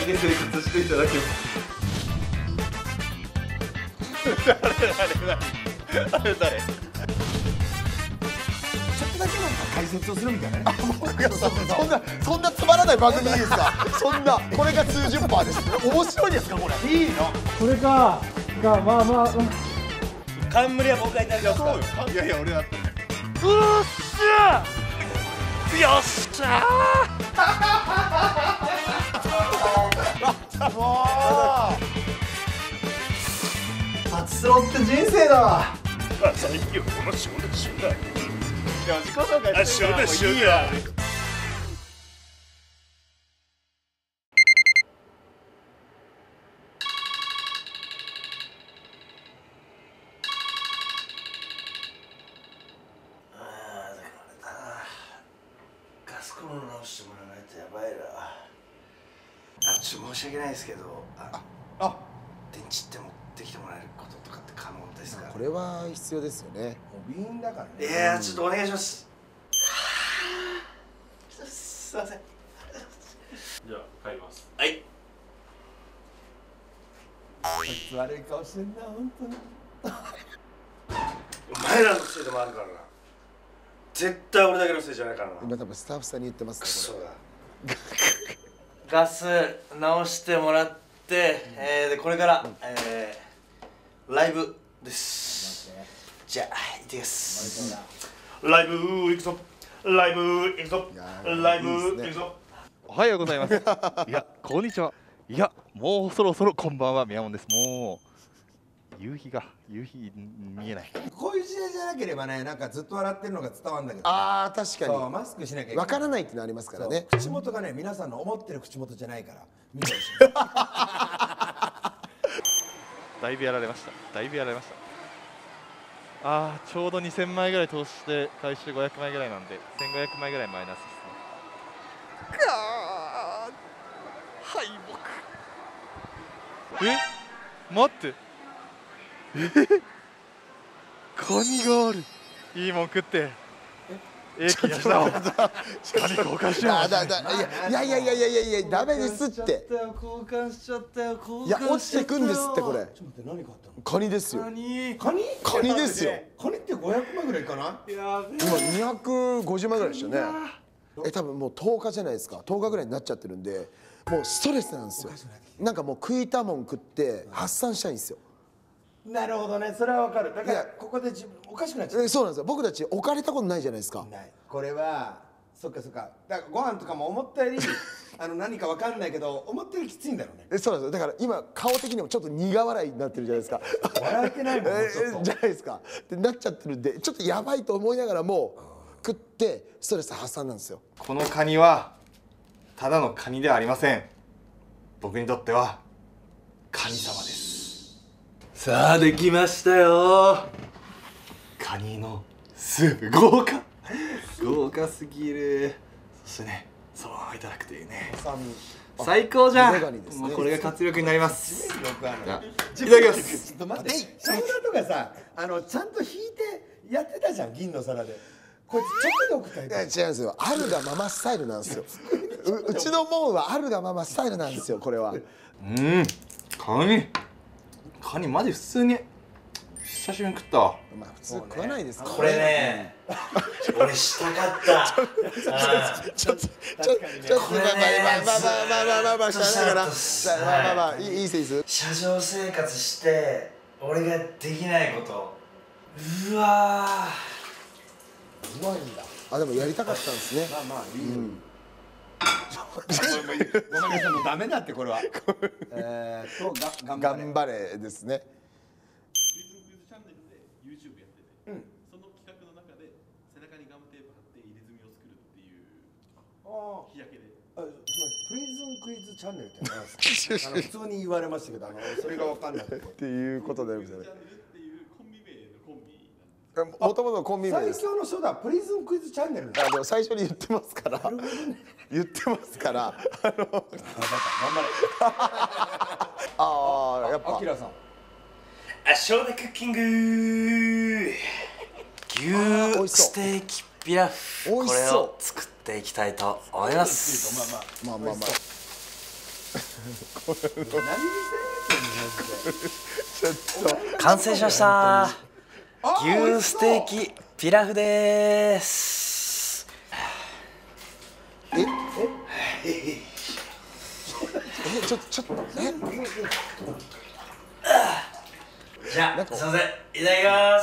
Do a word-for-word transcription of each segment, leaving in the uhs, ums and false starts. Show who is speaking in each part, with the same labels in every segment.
Speaker 1: け生活していただけます。誰誰誰誰誰。ちょっとだけなんか解説をするみたいなね。そんなそんなつまらない番組いいですか。そんなこれが数十パーです。面白いですかこれ。いいの。
Speaker 2: これかがまあまあ。
Speaker 1: 冠は僕がいただきますか。いやいや俺だって。
Speaker 3: うっしゃよっしゃ
Speaker 1: ー。もうパチスロって人生だわ。
Speaker 3: 最強の仕事しない。
Speaker 1: いや自己紹介してるからもういいよ。ガスコンロ直してもらわないとやばいな。あ、ちょっと申し訳ないですけど、あ、あ、電池って持ってきてもらえることとかって可能ですか。
Speaker 4: これは必要ですよね。
Speaker 1: ビーンだからね。いや、ちょっとお願いします。すいません。
Speaker 3: じゃあ帰ります。
Speaker 1: はい。こいつ悪い顔してんな、本当に。お前らのせいでもあるからな。絶対俺だけのせいじゃないからな。
Speaker 4: 今多分スタッフさんに言ってますね。
Speaker 1: そうだ。ガス直してもらって、えー、でこれから、えー、ライブです。じゃあ行ってきます。ライブ行くぞ。ライブ行くぞ。ライブ行くぞ。
Speaker 5: おはようございます。いや、こんにちは。いや、もうそろそろこんばんは、宮本です。もう夕日が夕日見えない。
Speaker 6: こういう時代じゃなければね、なんかずっと笑ってるのが伝わるんだけど、ね、
Speaker 4: ああ確かに。
Speaker 6: そうマスクしなきゃいけない。
Speaker 4: わからないってのありますからね。
Speaker 6: 口元がね、皆さんの思ってる口元じゃないから。見てほしい。
Speaker 5: だいぶやられました。だいぶやられました。ああ、ちょうどにせんまいぐらい投資して回収ごひゃくまいぐらいなんで、せんごひゃくまいぐらいマイナスですね。ああ、敗北。え、待って。えカニがある。いいもん食ってええ気がしたわ。カニ交換しよう。
Speaker 4: あだだいやいやいやいやいやいやダメですって。
Speaker 1: 交換しちゃったよ。交換
Speaker 4: いや落ちてくんですってこれ。
Speaker 6: ちょっと待って、何があったの？
Speaker 4: カニですよ。
Speaker 1: カニ
Speaker 6: カニ？
Speaker 4: カニですよ。
Speaker 6: カニってごひゃくまいぐらいかな？
Speaker 1: やべえ。
Speaker 4: 今にひゃくごじゅうまいぐらいでしたね。え多分もうとおかじゃないですか。とおかぐらいになっちゃってるんで、もうストレスなんですよ。なんかもう食いたもん食って発散したいんですよ。
Speaker 6: なるほどね、それはわかる。だからここで自分おかしくなっちゃう。
Speaker 4: えそうなんですよ。僕たち置かれたことないじゃないですか。
Speaker 6: ない。これはそっかそっか。だからご飯とかも思ったよりあの何かわかんないけど思ったよりきついんだろうね。
Speaker 4: えそうなんですよ。だから今顔的にもちょっと苦笑いになってるじゃないですか。
Speaker 6: 笑えてないもん。
Speaker 4: えじゃないですか。でなっちゃってるんでちょっとやばいと思いながらも食ってストレス発散なんですよ。
Speaker 1: このカニはただのカニではありません。僕にとっては神様です。さあできましたよ。カニのスープ豪華豪華すぎる。そしてね、そのままいただくというね、最高じゃん。もうこれが活力になります。いただきます。
Speaker 6: ちょっと待って、サウナとかさ、あのちゃんと引いてやってたじゃん、銀の皿で。こいつちょっとで送ったり。
Speaker 4: いや違うんですよ。あるがままスタイルなんですよ。う, うちのもんはあるがままスタイルなんですよ。これは。
Speaker 1: うん、カニカニマジ普通に久しぶりに食ったわ。
Speaker 4: まあ普通食わないですからね。
Speaker 1: これね俺したかった。
Speaker 4: ちょっとちょっとちょっとまあまあまあまあまあまあまあしゃあないからまあまあまあいいいいセンス。
Speaker 1: 車上生活して俺ができないこと。うわ
Speaker 6: うまいんだ。
Speaker 4: あでもやりたかったんですね。
Speaker 6: まあまあいいよ。ごめんなさい、もうダメだってこれは。えーとが
Speaker 4: 頑張れですね。
Speaker 3: クイズチャンネルで YouTube やってて、うん、その企画の中で背中にガムテープ貼って入れ墨を作るっていう日焼けで。
Speaker 6: あ、プリズンクイズチャンネルって何ですか？あの普通に言われましたけど、あのそれが分かんなくて。
Speaker 4: っていうことでございます。
Speaker 3: もともと
Speaker 4: コンビ名です。
Speaker 6: 最強の人だ、プリズンクイズチャンネル。
Speaker 4: あでも最初に言ってますから。言ってますから。あの。頑張れ。ああやっぱ。
Speaker 6: アキラさん。
Speaker 1: あ、ショーダクッキング。牛ステーキピラフ。これを作っていきたいと思います。
Speaker 4: まあまあまあ。
Speaker 7: 完成しました。牛ステーキピラフでーす。
Speaker 4: えええちょちょっとえ
Speaker 7: じゃあすいません、いただきます。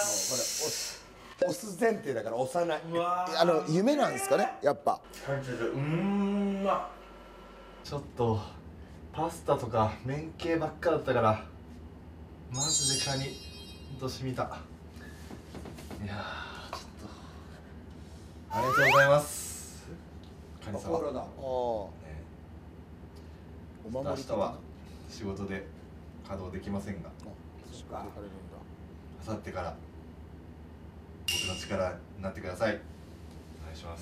Speaker 6: 押す前提だから押さない。
Speaker 4: あの夢なんですかね、やっぱ。
Speaker 7: うーんま
Speaker 1: ちょっとパスタとか麺系ばっかだったからマジでカニほんとしみた。いやーちょっとありがとうございます。カニ様。
Speaker 6: 心だ。
Speaker 4: ああお
Speaker 1: 明
Speaker 4: 守り
Speaker 1: 日は仕事で稼働できませんが、
Speaker 6: そっか。
Speaker 1: 明後日から僕の力になってください。お願いします。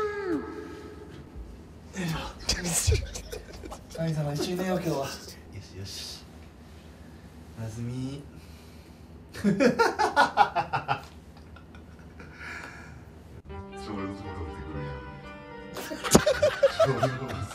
Speaker 1: 神様一緒に寝よう今日は。よしよし。なずみ。
Speaker 8: すごい目で見てくるやん。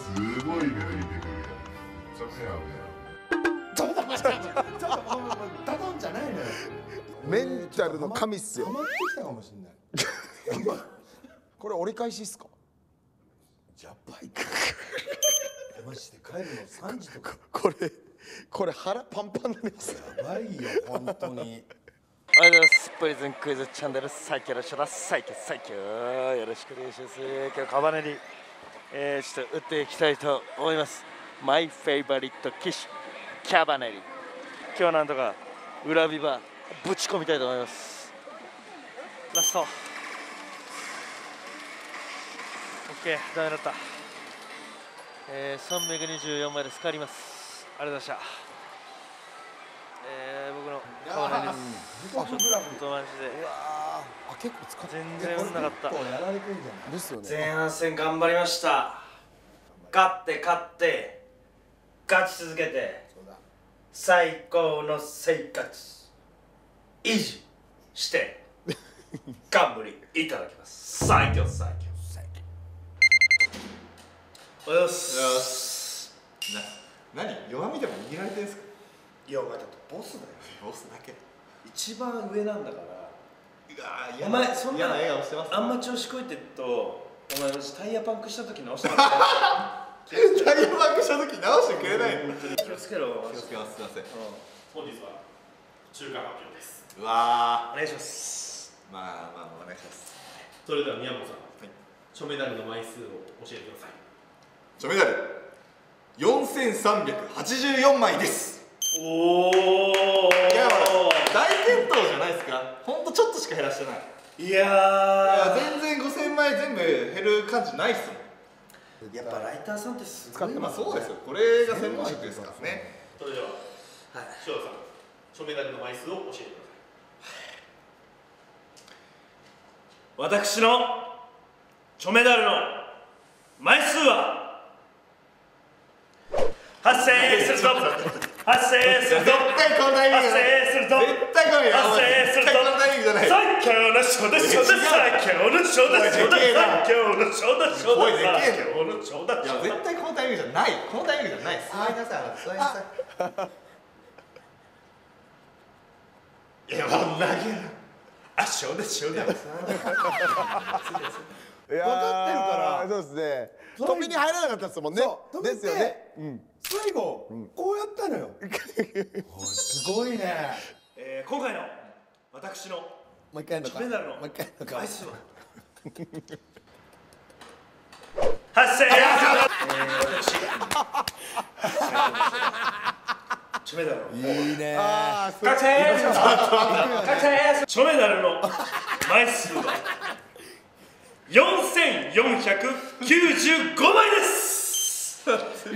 Speaker 8: ちょっとや
Speaker 6: ちょっと待って、ちょっと頼んじゃないのよ。
Speaker 4: メンタルの神っすよ。
Speaker 6: ハマってきたかもしれない。
Speaker 4: これ折り返しっすか。
Speaker 6: やばいか。マジで帰るの三時とか。
Speaker 4: これこれ腹パンパンになります。
Speaker 6: やばいよ本当に。
Speaker 7: おはようございます。プリズンクイズチャンネル最強の人だ。最強最強よろしくお願いします。今日カバネリ、えー、ちょっと打っていきたいと思います。マイフェイバリット機種キャバネリ。今日はなんとか裏ビバぶち込みたいと思います。ラスト OK、 ダメだった。えー、さんびゃくにじゅうよんまいでスカります。ありがとうございました。えー、僕のカバネリです。ちょっとマジで
Speaker 4: あ結構使って
Speaker 7: 全然打んなかった。
Speaker 6: やられてんじゃない
Speaker 4: ですよね。
Speaker 7: 前半戦頑張りました。勝って勝って勝ち続けて最高の生活維持して頑張りいただきます。最強最強最強。おはようございます。
Speaker 1: な、何弱みでも握られてんすか。
Speaker 6: いやお前だってボスだよ。
Speaker 1: ボスだけ。
Speaker 6: 一番上なんだから。
Speaker 7: お前そんな
Speaker 1: 嫌な笑顔してます。
Speaker 7: あんま調子こいてるとお前私タイヤパンクした時直してもらって
Speaker 1: タイヤパンクした時直してくれないの。
Speaker 7: 気をつけろ。
Speaker 1: 気をつけます。すいません。
Speaker 3: 本日は中間発表です。
Speaker 1: うわ
Speaker 7: お願いします。
Speaker 1: ー。まあまあお願いします。
Speaker 3: それでは宮本さん、
Speaker 1: はい、
Speaker 3: チョメダルの枚数を教えてください。
Speaker 1: チョメダルよんせんさんびゃくはちじゅうよんまいです。
Speaker 7: おお。
Speaker 1: いや大健闘じゃないですか。ほんとちょっとしか減らしてない。
Speaker 7: いやー、
Speaker 1: いや全然ごせんまい全部減る感じないっすもん。
Speaker 7: やっぱライターさんってすごい。
Speaker 1: 使ってます。そうですよ。これが専門職ですからね。
Speaker 3: それでは、はい、塩田さん、チョメダルの枚数を教えてください。
Speaker 7: 私のチョメダルの枚数は発生するぞ発生するぞ
Speaker 1: 絶対このタイミングじゃない。
Speaker 7: 発生するぞ
Speaker 1: 絶対この
Speaker 7: 発生するぞ
Speaker 1: 絶対このタイミングじゃない。
Speaker 7: 最強のショーだショーだ最強のショーだショーだ最強のショーだショーだ最強のショーだ。
Speaker 1: いや絶対このタイミングじゃない。このタイミングじゃない。座りなさい。座りなさい。いや、投げる。
Speaker 7: あ、ショーだショーだ。
Speaker 4: いやー
Speaker 6: 分かってるから
Speaker 4: そうですね。止めに入らなかったですもんね。
Speaker 6: そう止めて
Speaker 4: ですよね。うん。
Speaker 6: 最後、こうやったのよ。おいすごいね。
Speaker 7: えー、今回の私の
Speaker 6: もう一回やるのか。
Speaker 7: チョメダルの
Speaker 6: もう一回やるのか。
Speaker 7: 枚数は発生。チョメダルの
Speaker 6: いいね。
Speaker 4: ああ、
Speaker 7: 確定確定。チョメダルの枚数はよんせんよんひゃくきゅうじゅうごまいです。よっしゃ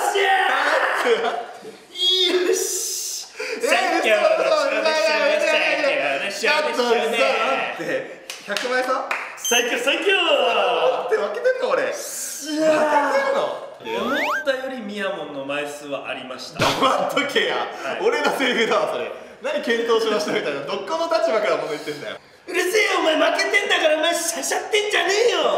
Speaker 7: ー。よし。最強のチョメ最強のチョメ最強のチョメ。
Speaker 1: ひゃくまい差？
Speaker 7: 最強最強。
Speaker 1: って負けてんの俺。負けてんの？
Speaker 7: 思ったよりミヤモンの枚数はありました。
Speaker 1: 黙っとけや。俺のセリフだわそれ。何検討しましたみたいな。どっこの立場から物言ってんだよ。
Speaker 7: うるせえよお前負けてんだからお前しゃしゃってんじゃねえよ。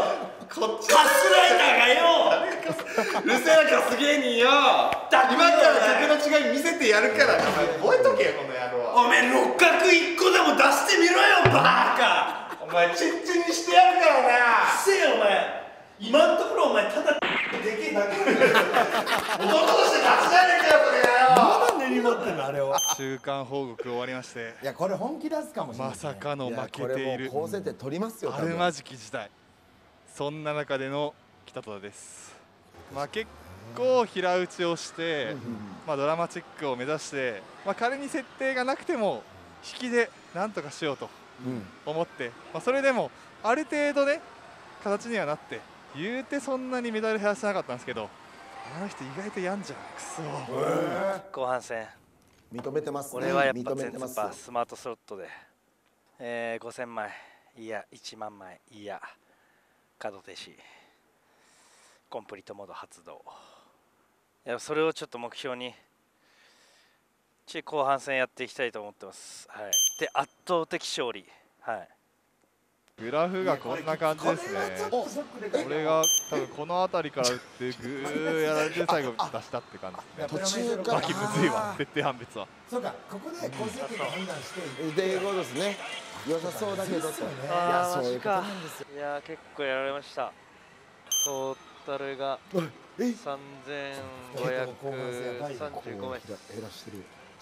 Speaker 1: こっち
Speaker 7: カスライダーがよ。
Speaker 1: うるせえなカス芸人よ。今から曲の違い見せてやるから、お前覚えとけよこの野郎。
Speaker 7: おめえ六角一個でも出してみろよバカ。
Speaker 1: お前チンチンにしてやるからな。
Speaker 7: せえよお前。今のところお前ただでけえだけ
Speaker 1: 男として立ち上げてよこれよ。
Speaker 6: まだ根に持ってんのあれを。
Speaker 5: 週刊報告終わりまして、
Speaker 6: いやこれ本気出すかもしれない、
Speaker 5: まさかの負け
Speaker 4: これもう
Speaker 5: ている
Speaker 4: 高設定取りますよ。
Speaker 5: あるまじき時代、そんな中での北戸田です。まあ結構平打ちをして、まあドラマチックを目指して、まあ仮に設定がなくても引きでなんとかしようと思って、まあそれでもある程度ね形にはなって、言うてそんなにメダル減らしてなかったんですけど、あの人意外とやんじゃん。くそー。
Speaker 7: 後半戦
Speaker 4: 認めてますね。
Speaker 7: 俺はやっぱ
Speaker 4: 認め
Speaker 7: 全
Speaker 4: てますよ。
Speaker 7: ツパスマートスロットで、えー、ごせんまいいやいちまんまいいや角停止コンプリートモード発動。いやそれをちょっと目標にち後半戦やっていきたいと思ってます。はい、で圧倒的勝利。はい、
Speaker 5: グラフがこんな感じですね。これが多分この辺りから打ってグーやられて最後出したって感じですね。
Speaker 4: 途中から
Speaker 5: バキむずいわ、設定判別は。
Speaker 6: そうか、ここで高設定で判断して
Speaker 4: っていうことですね。良さそうだけどと。いやそういうことなんですよ。
Speaker 7: いや結構やられました。トータルがさんぜんごひゃくさんじゅうごまい。
Speaker 4: 減らしてる。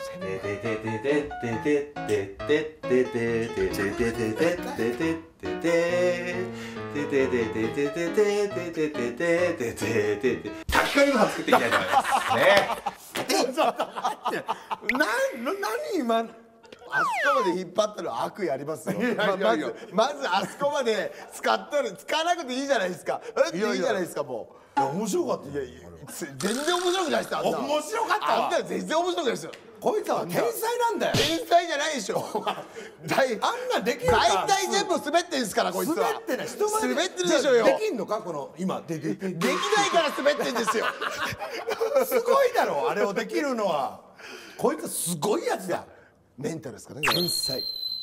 Speaker 1: 炊き込みご飯作っていきたいと思いますね。
Speaker 4: な、何今あそこまで引っ張ったの悪意ありますよ。ままずまずあそこまで使ったの使わなくていいじゃないですか。いやいいじゃないですかもう。
Speaker 6: 面白かった。いやいや
Speaker 4: 全然面白くないですあんな。
Speaker 6: 面白かったわ。
Speaker 4: あんた全然面白くないですよ。
Speaker 6: こいつは天才なんだよ。
Speaker 4: 天才じゃないでしょ。大
Speaker 6: あんなできるか。
Speaker 4: 大体全部滑ってんですからこいつは。
Speaker 6: 滑ってない。人前
Speaker 4: 滑ってるでしょうよ。
Speaker 6: できんのかこの今ででで
Speaker 4: できないから滑ってんですよ。
Speaker 6: すごいだろあれをできるのは。こいつすごいやつだ。
Speaker 4: メンタルですかね。
Speaker 6: 天才。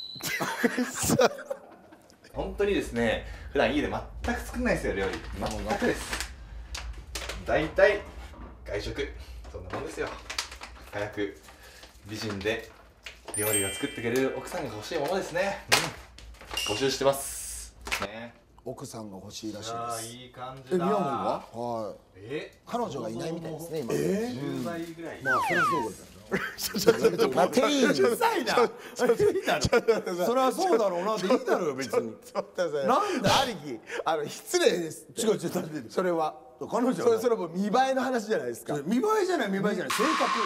Speaker 1: 本当にですね、普段家で全く作んないですよ料理。全くです。大体外食そんなもんですよ。早く美人で料理が作ってくれる奥さんが欲しいものですね。うん、募集してますね。
Speaker 4: 奥さんが欲しいらしい
Speaker 1: ああ
Speaker 4: です。
Speaker 1: いい感
Speaker 4: え、
Speaker 1: じだ。
Speaker 4: 宮本は？はい。
Speaker 1: え、
Speaker 4: 彼女がいないみたいですね今。
Speaker 6: え
Speaker 1: じゅうばいぐらい。
Speaker 4: まあそれはそうだ。まあテリー
Speaker 6: うるさいな。それはそうだろうなって言ったのよ別に。
Speaker 4: なんだ兄貴、あの失礼です。違う違うそれは
Speaker 6: 彼女
Speaker 4: それそれも見栄えの話じゃないですか。
Speaker 6: 見栄えじゃない見栄えじゃない性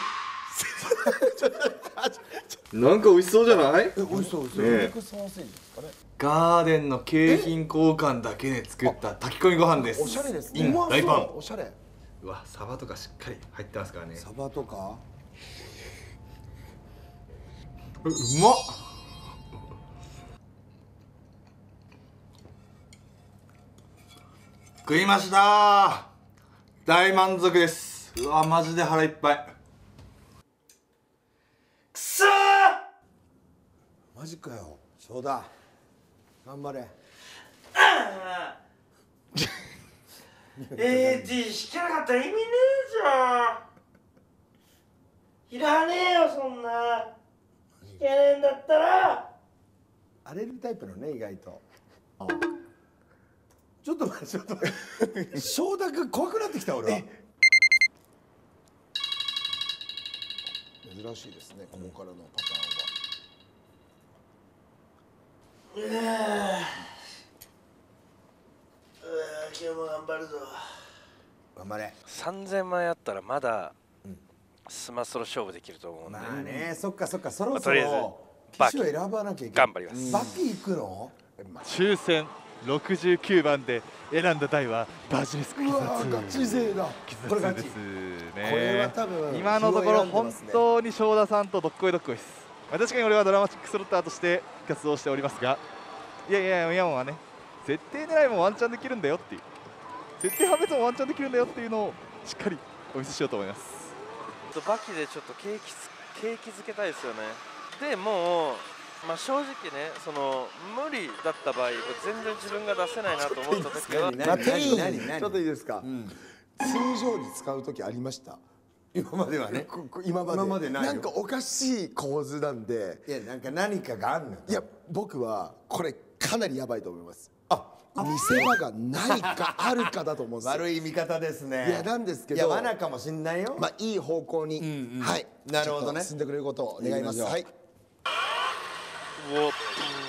Speaker 6: 格。
Speaker 1: なんか美味しそうじゃない？
Speaker 6: え美味しそう美味しそう。
Speaker 1: ねえ
Speaker 6: 肉ソーセージですかね。
Speaker 1: ガーデンの景品交換だけで作った炊き込みご飯です。
Speaker 4: おしゃれですね。
Speaker 1: イン大パン。
Speaker 4: おしゃれ。
Speaker 1: うわ、サバとかしっかり入ってますからね。
Speaker 4: サバとか。
Speaker 1: うまっ。食いましたー。大満足です。うわマジで腹いっぱい。
Speaker 7: くそー。
Speaker 6: マジかよ。そうだ。頑張れ。
Speaker 7: あーエーディー 弾けなかったら意味ねえじゃん。いらねえよそんな。弾けねえんだったら。
Speaker 6: 荒れるタイプのね意外と。ちょっと待ってちょっと待って。承諾怖くなってきた俺は。
Speaker 4: 珍しいですねここからのパターンは。
Speaker 7: うわうわ今日も頑張るぞ。
Speaker 6: 頑張れ。
Speaker 7: さんぜんまいあったらまだスマソロ勝負できると思うんで、
Speaker 6: まあねそっかそっかそろそ
Speaker 7: まあとりあえず
Speaker 6: ろ
Speaker 7: バキ
Speaker 6: 機種を選ばなきゃいけない。
Speaker 7: 頑張ります。
Speaker 6: バキ行くの？
Speaker 5: 抽選ろくじゅうきゅうばんで選んだ台はバジリスク
Speaker 6: う
Speaker 5: キザ
Speaker 6: わーガチ勢だ。
Speaker 5: ツ
Speaker 6: これガチ。
Speaker 5: です
Speaker 4: これ
Speaker 5: ね
Speaker 4: は。多分
Speaker 5: 今のところ本
Speaker 4: 気を選んでますね
Speaker 5: 当に正田さんとどっこいどっこいです。まあ確かに俺はドラマチックスロッターとして活動しておりますが、いやいや宮本はね設定狙いもワンチャンできるんだよっていう、設定判別もワンチャンできるんだよっていうのをしっかりお見せしようと思います。
Speaker 7: バキでちょっと景気つ景気づけたいですよね。でもうまあ正直ね、その無理だった場合全然自分が出せないなと思った時は、
Speaker 4: まあ店員
Speaker 6: 何何
Speaker 4: ちょっといいですか、通常時使う時ありました。
Speaker 6: 今まではね。
Speaker 4: ここ今まで
Speaker 6: 今までないよ
Speaker 4: なんかおかしい構図なんで、
Speaker 6: いやなんか何かがあんのよ。
Speaker 4: いや僕はこれかなりやばいと思います。あ、見せ場が何かあるかだと思うんですよ。
Speaker 6: 悪い見方ですね。
Speaker 4: いやなんですけど、
Speaker 6: いや罠かもしんないよ。
Speaker 4: まあいい方向に、
Speaker 6: うんうん
Speaker 4: はい、
Speaker 6: なるほどね
Speaker 4: ちょっと進んでくれることを願います。
Speaker 6: 行きましょう
Speaker 4: はい。
Speaker 7: お
Speaker 4: めっ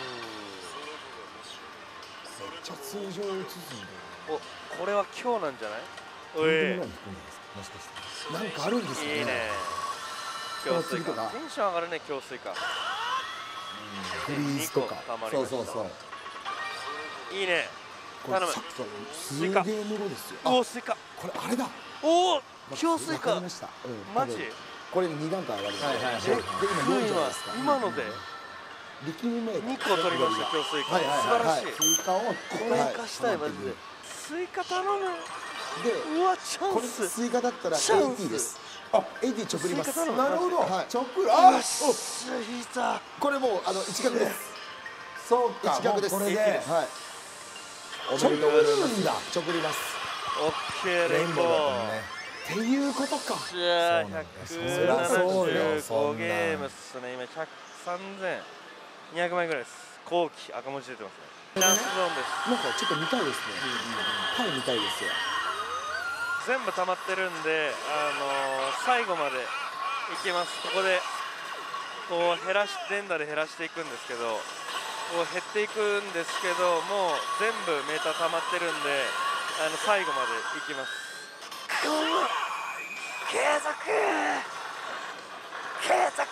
Speaker 4: ちゃ通常映すんだよ。
Speaker 7: お、これは今日なんじゃない？おい、
Speaker 4: もしかしてなんかあるんですかね。
Speaker 7: いいね。強水
Speaker 4: この次とか
Speaker 7: か。テンション上がるね、強水か。
Speaker 4: フリーズとか。
Speaker 6: そう
Speaker 7: たまりました
Speaker 6: そうそう。
Speaker 7: いいね。頼む。
Speaker 4: これさっきからすげえムロですよ。あ、
Speaker 7: おお、スイカ。
Speaker 4: これあれだ。
Speaker 7: おお、強水か
Speaker 4: わかりま。した。うん
Speaker 7: マジ？
Speaker 4: 多分これに段階上がるんで。
Speaker 6: はいはいはい
Speaker 4: でで今よんじゃないですか。
Speaker 7: 今ので
Speaker 4: 力みメーカー
Speaker 7: にこ取りました、強水か。
Speaker 6: はいはいはい
Speaker 7: 素晴らしい。
Speaker 6: スイカを
Speaker 7: これ生かしたい、マジで。スイカ頼む。
Speaker 4: で、
Speaker 7: うわ、チャ
Speaker 4: これ
Speaker 7: ンス。
Speaker 4: スイカだったら
Speaker 7: チャンス
Speaker 4: エーティー です。あ、エーティー 直ります。
Speaker 7: スイカ頼む
Speaker 6: なるほど。
Speaker 4: はい
Speaker 6: 直
Speaker 7: よ
Speaker 6: あ
Speaker 7: っしゃ、引いた。
Speaker 4: これもうあの一角です。
Speaker 6: そうか。
Speaker 4: 一角です。
Speaker 6: もうこれで。
Speaker 4: はい。おめでとうございます。
Speaker 6: 直るんだ
Speaker 4: 直ります。
Speaker 7: オッケー、レインボー。
Speaker 4: っていうことか。
Speaker 7: じゃあ、
Speaker 6: そりゃそうよそんな
Speaker 7: ひゃくななじゅうごゲームっすね。今、ひゃくさんぜんにひゃくまいぐらいです。後期、赤文字出てますね。チャンスゾーンです。
Speaker 4: なんかちょっと見たいですね。はい、見たいですよ。
Speaker 7: 全部溜まってるんで、あのー、最後までいけます。ここでこう減らし連打で減らしていくんですけど、こう減っていくんですけど、もう全部メーター溜まってるんで、あの最後までいきます。この継続継続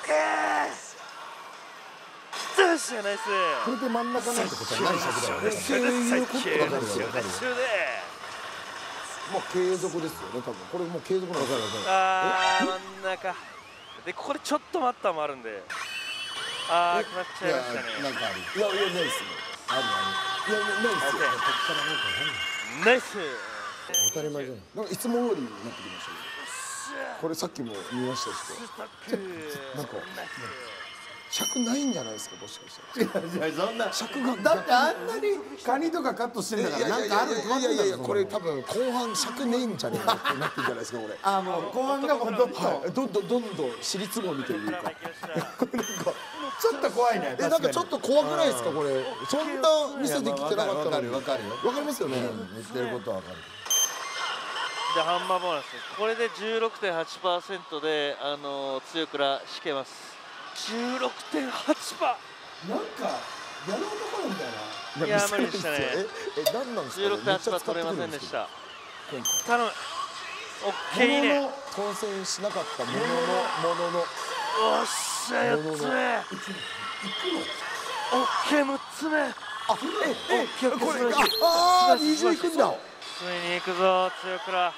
Speaker 7: どうしよう、ナイス。
Speaker 4: これで真ん中なんてことはない尺だよね。
Speaker 7: それで
Speaker 4: いうことわかるわ
Speaker 7: 最
Speaker 4: かる。
Speaker 7: 終で
Speaker 4: もう継続ですよね。多分これもう継続なんですよ。
Speaker 7: あー、真ん中で、これちょっと待ったもあるんで、あー、決まっちゃいましたね。
Speaker 6: なんかある。
Speaker 4: いやいやないですね。
Speaker 6: ある
Speaker 4: いやないですよ。
Speaker 7: オッケー
Speaker 4: こっからなんか
Speaker 7: ナイス。
Speaker 4: 当たり前じゃない。なんかいつも通りになってきましたね。これさっきも見ましたし、なんか尺ないんじゃないですか、もしかしたら。
Speaker 6: いやいやそんな。
Speaker 4: 尺が
Speaker 6: だってあんなにカニとかカットしてんだからなんかあるって
Speaker 4: いやいやいやこれ多分後半尺ねえんじゃねえかってなってるじゃないですかこれ。
Speaker 6: あもう後半がもうどんどん
Speaker 4: はい、どんどんどんどん尻つぼみというか。
Speaker 6: ちょっと怖いね。
Speaker 4: えなんかちょっと怖くないですかこれ。そんな店できてなかったのに。
Speaker 6: わかるよ。
Speaker 4: わかりますよね。
Speaker 6: 言ってることはわかる。
Speaker 7: じゃあハンマーボーナスです。これで じゅうろくてんはちパーセント で、あのー、強くら引けます。 じゅうろくてんはちパーセント。
Speaker 6: なんかやろうところみたいな。
Speaker 7: いや無理でしたね。
Speaker 4: ええ何なんですか。
Speaker 7: じゅうろくてんはちパーセント 取れませんでした。頼む。オッケー、いいね。おっ
Speaker 4: 当選しなかったもののものの。
Speaker 7: しゃ、よっつめ。オッケー、むっつめ。あ、
Speaker 4: ええこれああにじゅういくんだ。
Speaker 7: ついに行くぞ、強くら。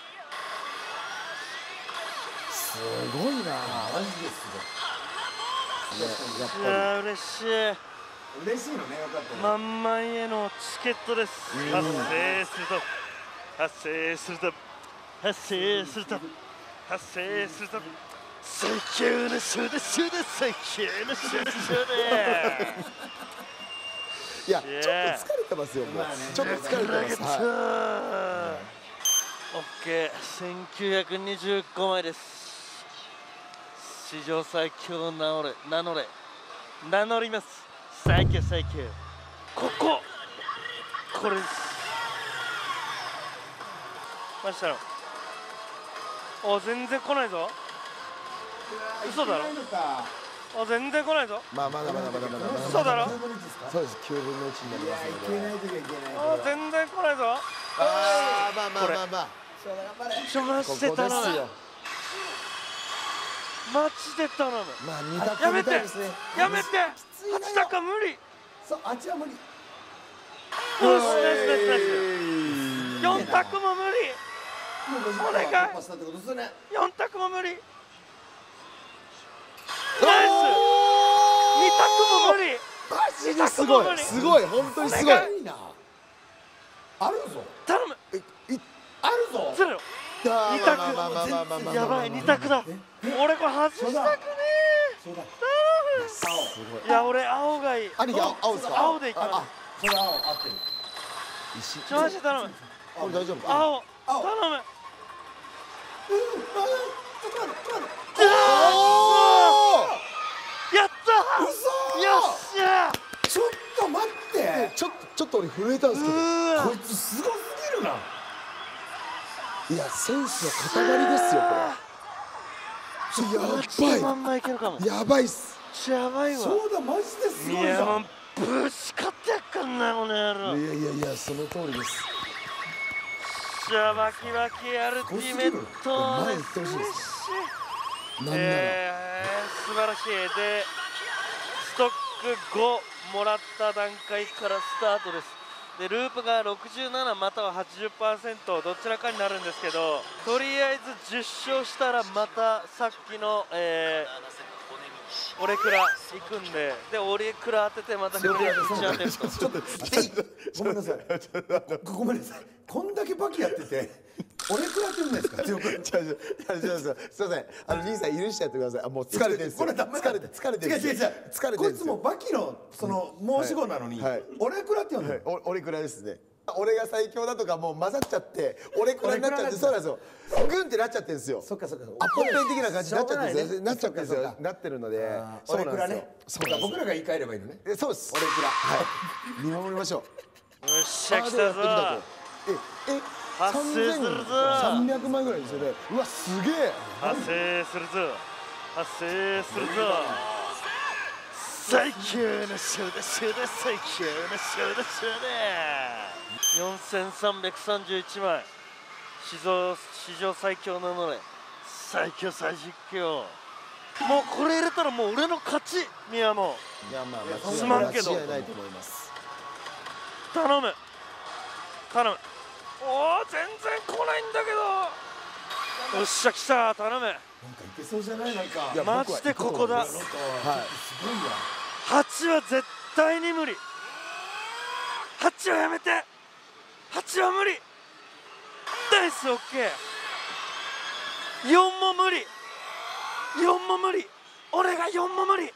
Speaker 4: すごいな。マジですごい。
Speaker 7: いや嬉しい。
Speaker 6: 嬉しいのね、よかったね。
Speaker 7: 満々へのチケットです。発生すると発生すると発生すると発生すると最強のシューでシューで最強のシューでシューで
Speaker 4: いやちょっと疲れてますよもう。ちょっと疲れてます。は
Speaker 7: オッケー、せんきゅうひゃくにじゅうごまいです。史上最強を名乗れ名乗れ名乗ります。最強最強。こここれです。マジだろ。お、全然来ないぞ。嘘だろ。お、全然来ないぞ。
Speaker 4: い。まあまだまだまだまだまだ。
Speaker 7: 嘘だろ。
Speaker 4: そうです。きゅうぶんのいちになりますので。
Speaker 6: いけない時はいけない。
Speaker 7: お、全然来ないぞ。
Speaker 4: ああまあまあまあまあ。
Speaker 7: ちょ、マジで
Speaker 4: ここ
Speaker 7: 頼む。
Speaker 4: ですよ。
Speaker 7: マジで頼む。
Speaker 4: まあ二択
Speaker 7: やめて
Speaker 4: みたいですね。
Speaker 7: やめて。八高無理。
Speaker 6: そう、あっちは無理。
Speaker 7: よし、ナイスナイスナイス。四択も無理。お願い。
Speaker 6: パスだってことですよね。
Speaker 7: 四択も無理。ナイス。二択も無理。
Speaker 4: マジですごい。すごい本当にすごい。
Speaker 6: いいな。あるぞ。
Speaker 7: 頼む。
Speaker 6: あるぞ。
Speaker 7: ずれろ。二
Speaker 4: まあまあまあまあまあまあまあ
Speaker 7: 択。やばい、二択だ。俺これ外したくねえ。
Speaker 6: そうだ。
Speaker 7: 頼む。 いや俺青がいい。
Speaker 4: 兄貴青青ですか？
Speaker 7: 青でいきます。
Speaker 6: それ青合ってる。
Speaker 4: 石
Speaker 7: ちょマジで頼む。
Speaker 4: これ大丈夫か？
Speaker 7: 青
Speaker 6: 青
Speaker 7: 頼む。
Speaker 4: お
Speaker 7: やったー。
Speaker 6: 嘘
Speaker 7: よっしゃー。
Speaker 6: ちょっと待って
Speaker 4: ちょっとちょっと俺震えたんですけど、
Speaker 7: うーわ
Speaker 6: こいつすごすぎるな。
Speaker 4: いやセンスの塊ですよこれ。
Speaker 7: マジでまんまいけるかも。
Speaker 4: やばいやばいっす。
Speaker 7: やばいわ。
Speaker 6: そうだマジですごいじゃん。
Speaker 7: いやもうぶち勝ってやっかんなこの野郎。
Speaker 4: いやいやいやその通りです。
Speaker 7: しゃバキバキアルティメット
Speaker 4: 前行ってほしいですなんなら、
Speaker 7: えー、素晴らしい。でストックごもらった段階からスタートです。でループがろくじゅうななまたは はちじゅっパーセント どちらかになるんですけど、とりあえずじゅっ勝したらまたさっきの、えー、オレクラ行くんで、でオレクラ当ててまたこれ打ち当てると。
Speaker 6: ちょっとごめんなさい。ごめんなさい。こんだけバキやってて。俺食らってるんですか強く。
Speaker 4: 違う違う違う違うすいません、あの兄さん許してやってください。あもう疲れてるんですよ。
Speaker 6: これダメだ
Speaker 4: 疲れて疲れてるんですよ。
Speaker 6: 違う違う違う
Speaker 4: 疲れてるんですよ。
Speaker 6: こいつもバキのその申し子なのに、
Speaker 4: はいはい
Speaker 6: 俺食らって呼んで
Speaker 4: はい
Speaker 6: る。
Speaker 4: お俺くらいですね。俺が最強だとかもう混ざっちゃって俺くらいになっちゃって、
Speaker 6: 俺く
Speaker 4: そうなんですよ。グンってなっちゃってるんですよ。
Speaker 6: そっかそっか。
Speaker 4: アッポッペン的な感じになっちゃってるんですよ。
Speaker 6: しょうがないね
Speaker 4: なっちゃってるんですよ
Speaker 6: そっかそっ。か
Speaker 4: なってるので、そうなんですよ
Speaker 6: 俺くらね。。そうか僕らが言い換えればいいのね。
Speaker 4: えそうです。
Speaker 6: 俺くら。
Speaker 4: はい見守りましょう。
Speaker 7: よっしゃ来たぞ。
Speaker 4: ハードやってきたと。ええ
Speaker 7: 発生するぞ。
Speaker 4: さんびゃくまいぐらいですよね。うわすげえ。
Speaker 7: 発生するぞ。発生するぞ。最強のショーだショーだ最強のショーだショーだ。よんせんさんびゃくさんじゅういちまい。史上史上最強ののれ。最強最実況。もうこれ入れたらもう俺の勝ち。宮本。
Speaker 4: いやまあ
Speaker 7: 間違いすまんけど
Speaker 4: 間違いないと思います。
Speaker 7: 頼む。頼む。おお全然来ないんだけど。よっしゃ来た頼む。
Speaker 6: なんかいけそうじゃないなんか。
Speaker 4: いや
Speaker 7: マジでここだ。
Speaker 4: はい。
Speaker 6: すごいや。
Speaker 7: はちは絶対に無理。はちはやめて。はちは無理。ダイスオッケー。よんも無理。よんも無理。俺がよんも無理。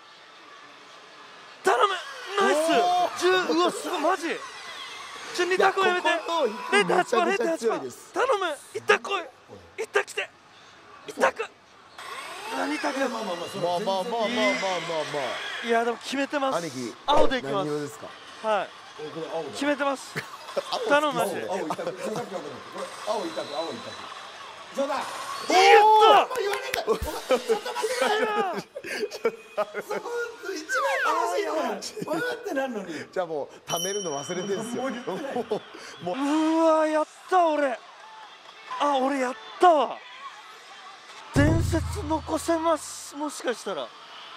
Speaker 7: 頼む。ナイス。じゅううわすごいマジ。ちょに択やめて。ゼロてんはちばんゼロてんはちばん頼む。いった来い。いった来て。いったく。何択
Speaker 6: まあまあまあそれ
Speaker 4: まあまあまあまあまあまあま
Speaker 7: いやでも決めてます。
Speaker 4: 兄貴
Speaker 7: 青でいき
Speaker 4: あ。
Speaker 7: ます。
Speaker 4: 何色ですか。
Speaker 7: はい。決めてます。頼むマジで。
Speaker 6: 青一択。さっき分かんない。これ青一択青一択。そうだ。
Speaker 7: やった
Speaker 6: 言われた。ちょっと待ってくださいよ。そこ一番楽しいのは分かってなんのに。
Speaker 4: じゃあもう貯めるの忘れてるんですよ。もうもう
Speaker 7: うわやった俺。あ俺やったわ。伝説残せますもしかしたら。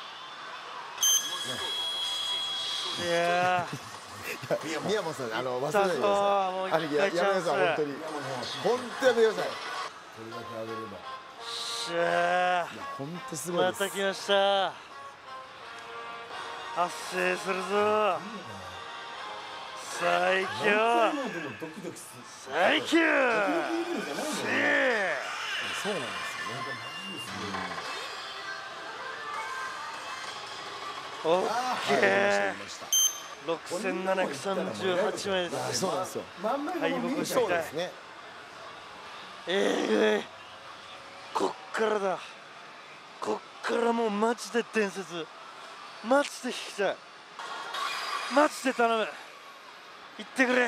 Speaker 7: いや
Speaker 4: 宮本さんあの忘れ
Speaker 7: ー。
Speaker 4: ないでください。
Speaker 7: もう
Speaker 4: 兄貴や
Speaker 7: 一回チャンス。
Speaker 4: やめなさい本当に本当やめてください。
Speaker 6: これだけ上げれば。
Speaker 7: しゃ
Speaker 4: 本当す
Speaker 7: ー
Speaker 4: ごいです。
Speaker 7: また来ました。発生するぞ。最強。
Speaker 6: でもドキドキする。
Speaker 7: 最強。
Speaker 6: ドキドキレベルじゃないのよ。
Speaker 4: そうなんですよね。
Speaker 7: オッケー。
Speaker 4: ました。
Speaker 7: 六千七百三十八枚で
Speaker 4: あ
Speaker 7: す。
Speaker 4: そうなんですよ。
Speaker 6: 真ん前がもう見えちゃう
Speaker 4: そうですね。
Speaker 7: ええこっからだ。こっからもうマジで伝説。マジで引きたい。マジで頼む。言ってくれ。言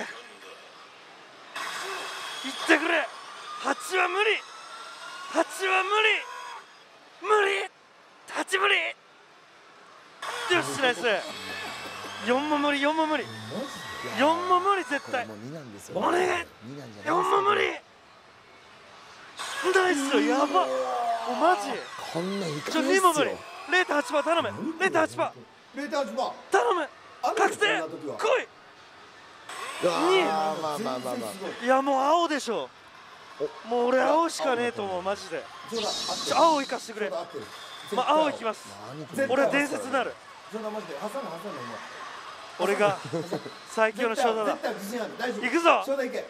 Speaker 7: ってくれ。はちは無理。はちは無理。無理。はち無理。よしナイス。よんも無理よんも無理。よんも無理絶対。
Speaker 4: もうになんですよ。
Speaker 7: お願い。
Speaker 4: になんじゃないですか。
Speaker 7: よんも無理。ナイスやば。もうマジ。
Speaker 4: こんなんいか
Speaker 7: ちょ
Speaker 4: ないっすよ。
Speaker 7: にも無理。ゼロてんはちばん頼む。ゼロてんはちばん
Speaker 6: ゼロてんはちばん。
Speaker 7: 頼む。
Speaker 6: ある
Speaker 7: 確定。
Speaker 6: そんな時は
Speaker 7: 来
Speaker 4: あーまあまあまあまあ。
Speaker 7: い。いやもう青でしょ。もう俺青しかねえと思うマジで。
Speaker 6: そうだ。
Speaker 7: ちょ青行かしてくれ。
Speaker 6: 合ってる。
Speaker 7: まあ青行きます。
Speaker 6: 絶対
Speaker 7: 俺伝説なる。
Speaker 6: そうだマジで挟む挟む今。
Speaker 7: 俺が最強のショートだ。
Speaker 6: 絶対自信ある。大丈夫。
Speaker 7: 行くぞ
Speaker 6: ショート行け。
Speaker 7: よ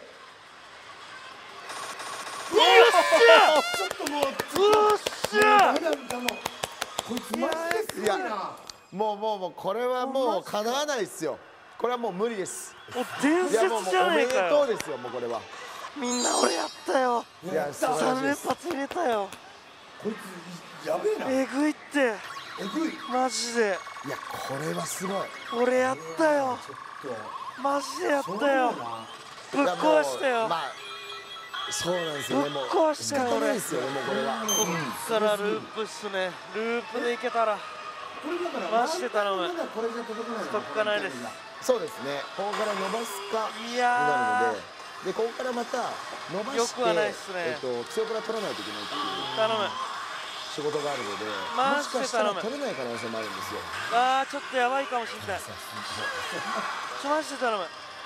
Speaker 7: っしゃ。
Speaker 6: ちょっともう。
Speaker 7: よっしゃ。
Speaker 6: ダメだもう。 こいつマジです
Speaker 4: いやもうもうもうこれはもうかなわないですよ。これはもう無理です。
Speaker 7: もう伝
Speaker 4: いやもうもう
Speaker 7: 説じゃ
Speaker 4: おめで
Speaker 7: ねえかよ。
Speaker 4: とうですよもうこれは。
Speaker 7: みんな俺やったよ。
Speaker 4: いや素晴らしい
Speaker 7: 三連
Speaker 4: です。
Speaker 7: 発入れたよ。
Speaker 6: こいつやべえなえ
Speaker 7: えぐいって
Speaker 6: ぐい
Speaker 7: マジで
Speaker 4: いやこれはすごい。
Speaker 7: 俺やったよ。
Speaker 6: ちょっ
Speaker 7: マジでやっ
Speaker 6: と
Speaker 7: たよ。ぶっ壊したよ。
Speaker 4: まあそうなんですよね。もう
Speaker 7: ぶっ壊したよ
Speaker 4: 仕方ないですよねもうこれは。
Speaker 7: こっからループっすね。ループでいけたら
Speaker 6: これだから
Speaker 7: マジで頼む。
Speaker 6: まだこれじゃ届かない
Speaker 7: ストックがないです。
Speaker 4: そうですね。ここから伸ばすか
Speaker 7: い
Speaker 4: に
Speaker 7: や
Speaker 4: なるので、でここからまた伸ばして、
Speaker 7: よくはないっすね
Speaker 4: えっと強から取らないといけないっていう
Speaker 7: ー頼む。
Speaker 4: 仕事があるので、
Speaker 7: マ
Speaker 4: もしかしたら
Speaker 7: ジで頼む
Speaker 4: 取れない可能性もあるんですよ。
Speaker 7: あーちょっとやばいかもしれない。ちょマジで頼む。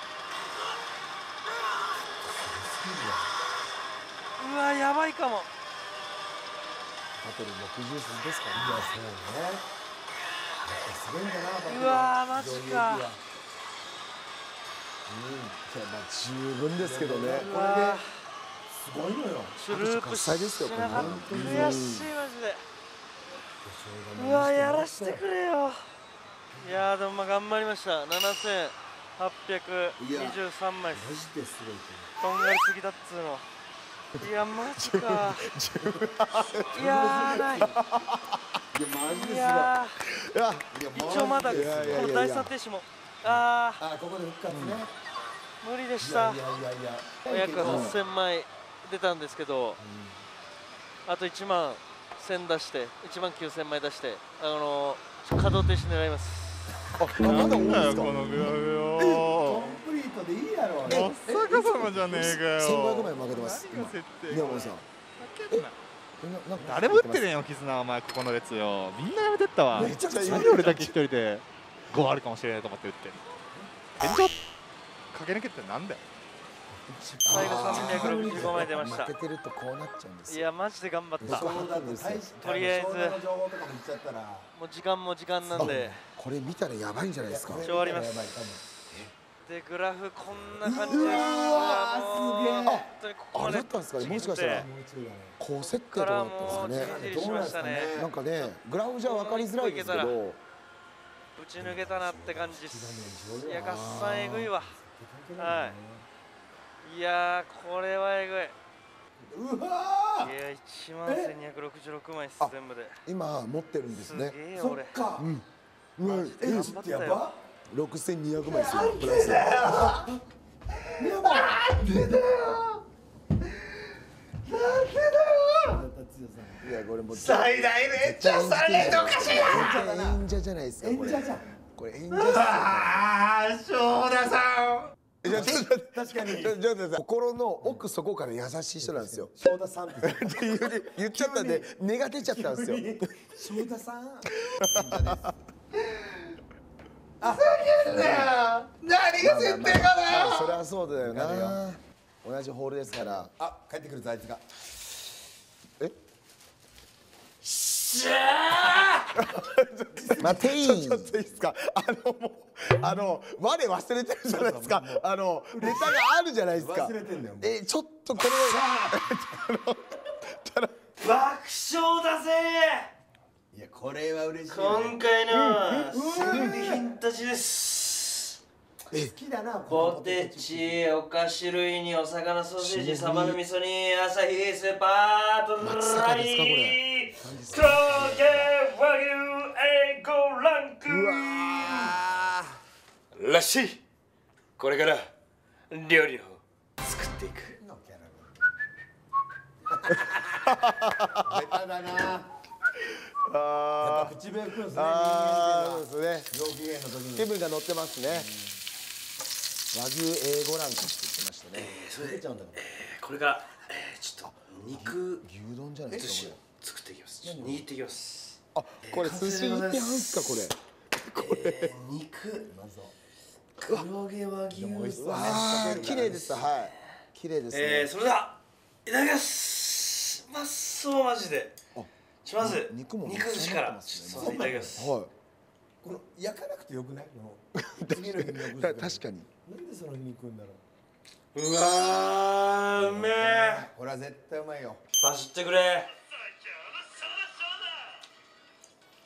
Speaker 7: うわやばいかも。
Speaker 4: あとでろくじゅう数ですからね。
Speaker 6: いやそうねすごいんだなバトル
Speaker 7: うわーマジか。
Speaker 4: うん、いやまあ十分ですけどね。
Speaker 7: うわ
Speaker 6: すごいのよ
Speaker 7: ーループし
Speaker 4: 喝采ですよ
Speaker 7: なかった。
Speaker 4: これ
Speaker 7: 悔しいマジで。うわやらしてくれよ。いやーでもまあ頑張りました。ななせんはっぴゃくにじゅうさんまいっ
Speaker 6: マ
Speaker 7: す。
Speaker 6: ジですごい
Speaker 7: とんがりすぎだっつうの。いやマジか。いやーない。
Speaker 6: いやマジですごい
Speaker 7: いや
Speaker 4: いや
Speaker 7: ー一応まだこ
Speaker 4: いやいやいやいや
Speaker 7: の第三停止もあ
Speaker 6: あここで復活ね
Speaker 7: ー無理でした
Speaker 6: いやい。やいやいや
Speaker 7: 約はっせんまい出たんですけど、あといちまんせん出していちまんきゅうせんまい出してあのー、稼働停止狙います。
Speaker 4: あまだ多いんですか。
Speaker 5: このグラフ
Speaker 6: コ
Speaker 5: よ
Speaker 6: ンプリートでいいやろ
Speaker 5: 真っ逆さまじゃねえかよ
Speaker 4: 千五百枚負けてます。
Speaker 5: 何が設定
Speaker 4: 宮本さん。
Speaker 5: けんな
Speaker 4: えななんか
Speaker 5: 誰も打ってねえよ絆お前ここの列よみんなやめてったわ
Speaker 4: めちゃくちゃ
Speaker 5: 何で俺だけ一人でごあるかもしれないと思って打って天井駆け抜けてなんだよ
Speaker 7: 最後さんびゃくろくじゅうごまい出ました。
Speaker 4: 負けてるとこうなっちゃうんですよ。
Speaker 7: いやマジで頑張った。も
Speaker 6: そうだと大し
Speaker 7: とりあえず
Speaker 6: 湘南の情報とかも言っちゃったら
Speaker 7: う時間も時間なんで。
Speaker 4: これ見たらやばいんじゃないですか。
Speaker 7: 一応あります
Speaker 6: やばい多分
Speaker 7: でグラフこんな感じです。
Speaker 6: うわー
Speaker 7: もう
Speaker 6: すげえ
Speaker 7: 本当にここ
Speaker 4: あ
Speaker 7: まで
Speaker 4: れだったんですかね。もしかしたら
Speaker 6: もう一度だね
Speaker 4: 高設定とかだ
Speaker 7: から
Speaker 4: った
Speaker 7: もうじ
Speaker 4: んですかね。
Speaker 7: りじりしましたね。
Speaker 4: なんかねグラフじゃ分かりづらいですけど。
Speaker 7: 打ち抜けたなって感じです。いやガッサンえぐいわ。はいいやーこれはえぐい。
Speaker 6: うわ
Speaker 7: いやいちまんせんにひゃくろくじゅうろくまいっす
Speaker 4: あ
Speaker 7: 全部で。
Speaker 4: 今持ってるんです
Speaker 7: す
Speaker 4: ね。
Speaker 6: ーそっ
Speaker 7: げえよ俺。
Speaker 6: か
Speaker 4: うわ
Speaker 7: マジで頑張ったよ。
Speaker 6: やば
Speaker 4: 六千二百枚ですよ。プラス。いやこれもう
Speaker 6: 最大のエッチャーさんレートおかしいな
Speaker 4: 演者じゃないですかこれ。
Speaker 6: 演者じゃん
Speaker 4: これ演者っすよ。
Speaker 6: ああ正田さん
Speaker 4: いやちょっと
Speaker 6: 確かに
Speaker 4: ちょちょっと心の奥底から優しい人なんですよ。
Speaker 6: 正田さんって
Speaker 4: って言う言っちゃったんで根が出ちゃったんですよ。
Speaker 6: 正田さん
Speaker 4: 何が設定かな。それはそうだよな。同じホールですから。
Speaker 6: あ帰ってくるぞあいつが
Speaker 4: え？待てい。ちょっといいですか。あのもうあの我忘れてるじゃないですか。あのネタがあるじゃないですか。
Speaker 6: 忘れてんだよもう
Speaker 4: えちょっとこれ
Speaker 7: 爆笑だぜ。
Speaker 6: いやこれは嬉しいね
Speaker 7: 今回の戦利品たちです。
Speaker 6: 好きだな
Speaker 7: ポテチ、お菓子類にお魚ソーセージ、サバの味噌に朝日スーパート
Speaker 4: 松阪
Speaker 7: ラ
Speaker 4: ですかこれ
Speaker 7: イ黒毛和牛 エーご ランク
Speaker 4: うわ
Speaker 7: らしい。これから料理を作っていく。
Speaker 6: のキャラベタだなやっぱ口笛吹くんですね
Speaker 4: あーそう
Speaker 6: 人間
Speaker 4: ですね。
Speaker 6: っていうのは上機嫌の時に
Speaker 4: 気分が乗ってますね。和牛 エーご ランクって言ってましたね。
Speaker 7: それで
Speaker 6: 出ちゃうんだか
Speaker 7: これからえーちょっと肉
Speaker 4: 牛丼じゃないです
Speaker 7: 寿司を
Speaker 4: か
Speaker 7: 作っていきます。ちょっと握っていきます。
Speaker 4: これ。あこれ寿司握ってはんすかこれ。
Speaker 7: えー肉
Speaker 6: まずは
Speaker 7: 黒毛和牛
Speaker 6: 美味しそう
Speaker 4: わあ綺麗です。はい綺麗ですね。
Speaker 7: えー、それではいただきます。うまそうマジで。
Speaker 4: あ
Speaker 7: ちょまず
Speaker 4: 肉も
Speaker 7: 肉寿司から
Speaker 4: めっち
Speaker 7: ちょっといただきます。
Speaker 4: は
Speaker 6: この焼かなくてよくないこの次の日に焼く
Speaker 4: い。た確かに。
Speaker 6: なんでその日に食うんだろう
Speaker 7: うわーうめえ。
Speaker 6: これは絶対うまいよ
Speaker 7: バシってくれ。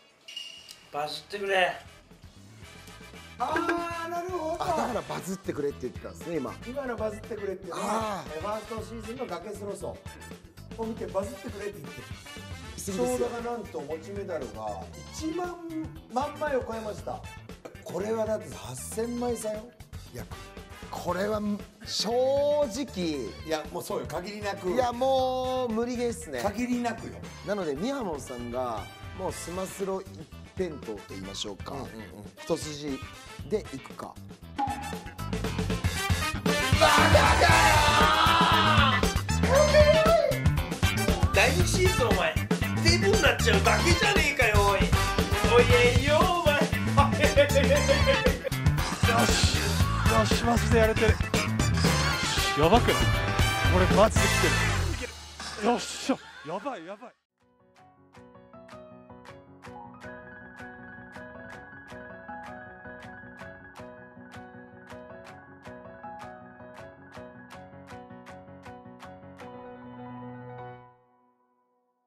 Speaker 7: バズってくれ。
Speaker 6: ああなるほど。
Speaker 4: あ、だからバズってくれって言ってたんですね今。
Speaker 6: 今のバズってくれっていうのはファーストシーズンの崖スロソを見てバズってくれって言ってる。ちょうどがなんと持ちメダルがいちまんまんまいを超えました。これはだってはっせんまい差よ。
Speaker 4: いやこれは正直
Speaker 6: いやもうそうよ、限りなく。
Speaker 4: いやもう無理ゲーっすね。
Speaker 6: 限りなくよ。
Speaker 4: なのでミヤモンさんがもうスマスロ一辺倒と言いましょうか、うんうんうん、一筋でいくか。
Speaker 7: バカかよだいにシーズンお前デブになっちゃうだけじゃねえかよ。おいおいえいよお前
Speaker 5: よしよし、マジでやれてる。やばくないこれ、マジできてる。いける。よっしゃ、やばいやばい。